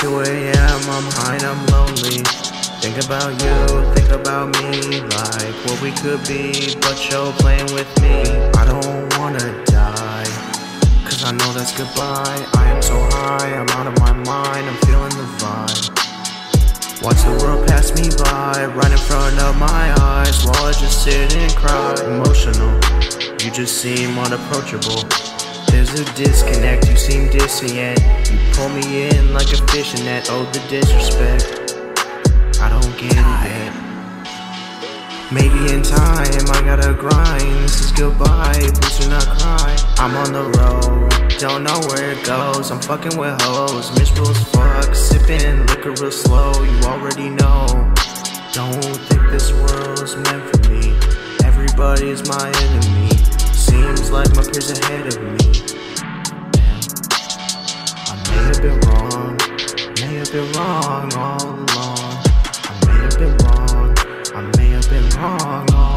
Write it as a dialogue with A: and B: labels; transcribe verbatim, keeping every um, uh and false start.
A: two A M, I'm high and I'm lonely. Think about you, think about me, like what we could be, but you're playing with me. I don't wanna die, cause I know that's goodbye. I am so high, I'm out of my mind, I'm feeling the vibe. Watch the world pass me by, right in front of my eyes, while I just sit and cry. Emotional, you just seem unapproachable. There's a disconnect, you seem dissonant. You pull me in like a fishing net, oh the disrespect, I don't get it yet. Maybe in time, I gotta grind. This is goodbye, please do not cry. I'm on the road, don't know where it goes. I'm fucking with hoes, miserable as fuck, sipping liquor real slow, you already know. Don't think this world's meant for me, everybody is my enemy. Seems like my peers ahead of me. Damn. I may have been wrong, may have been wrong all along. I may have been wrong, I may have been wrong all